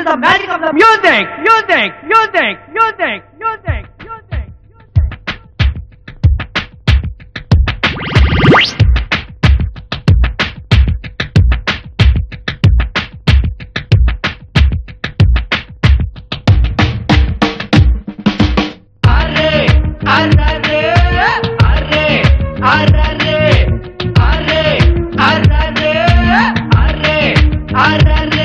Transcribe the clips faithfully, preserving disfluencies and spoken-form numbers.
the magic of the music, music, music, music, music, music, music. Arre, arre, arre, arre, arre, arre, arre, arre, arre.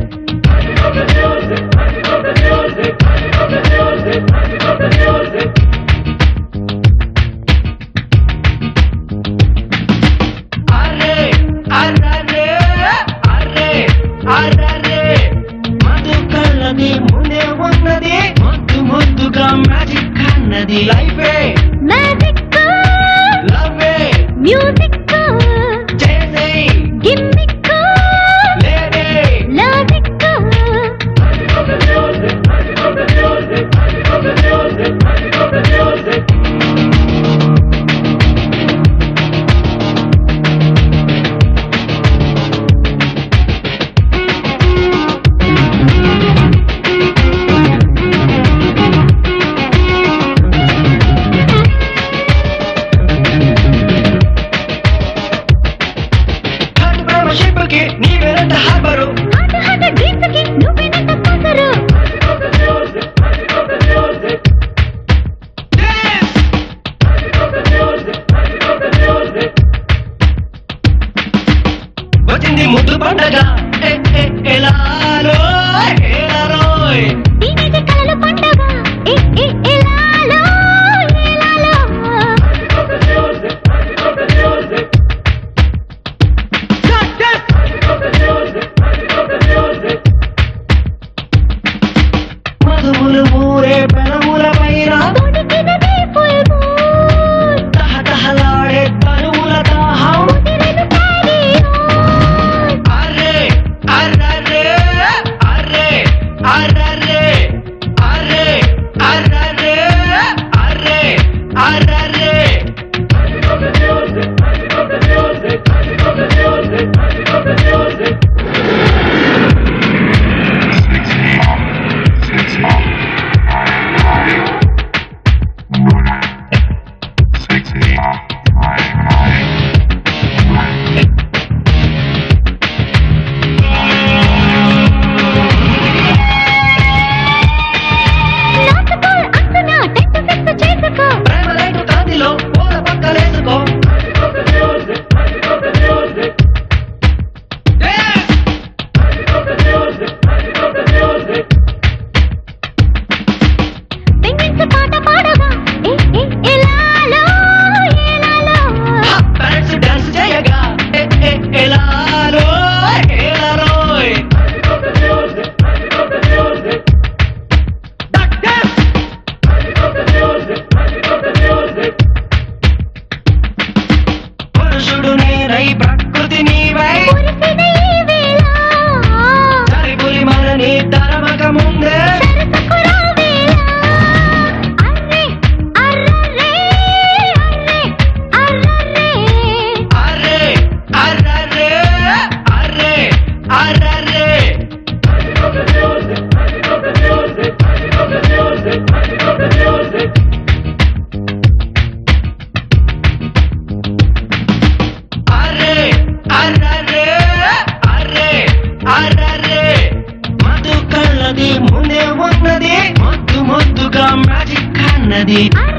ముందే ఉన్నది ముద్దు ముద్దుగా magic అన్నది లైఫే magic లవ్వే music చేసే గిమ్మిక్ లేదే లాజిక్ నీవేనంట హార్బరు హాట హాట డ్రీమ్స్ కి నువ్వేనంట స్పాన్సరు వచ్చింది ముద్దు పండగ ఎలాలో ఎలారోయ్ దీనికి కలల పండగ ఏ ఏ ఎలాలో ఎలాలో మధువులు ఊరే పెనముల పైన తొడిగినదే ఫుల్ మూన్ తహతహలాడే తనువుల దాహం ముదిరెను క్యారీ ఆన్ అర్రే అర్రర్రే అర్రే అర్రర్రే అర్రే అర్రర్రే అర్రే అర్రర్రే నాసుకో అంటున్నా టెంట్ ఫిక్స్ చేసుకో ప్రేమ లైటు కాంతిలో పూల పక్కలేసుకో పెంగిన్స్ పాట పాడగా ఏ ఏ ఎలాలో ఎలాలో ప్యారెంట్స్ డాన్స్ చేయగా ఎలాలో ఎలారోయ్ పురుషుడు నేనై ప్రకృతి నీవై పురిసిన ఈ వేళ సరిపులి మనని తరమక ముందే సరసకు రావేళ అర్రే అర్రర్రే అర్రే అర్రర్రే అర్రే అర్రర్రే అర్రే అర్రర్రే అర్రే అర్రర్రే అర్రే అర్రర్రే మధు కళ్ళది ముందే ఉన్నది ముద్దు ముద్దుగా మ్యాజిక్ అన్నది అర్రే